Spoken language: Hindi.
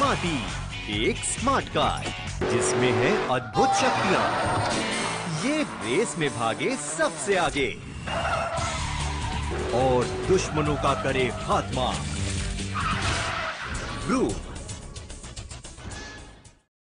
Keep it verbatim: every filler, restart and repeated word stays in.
स्मार्टी, एक स्मार्ट कार जिसमें है अद्भुत शक्तियां। ये रेस में भागे सबसे आगे और दुश्मनों का करे खात्मा। ब्रू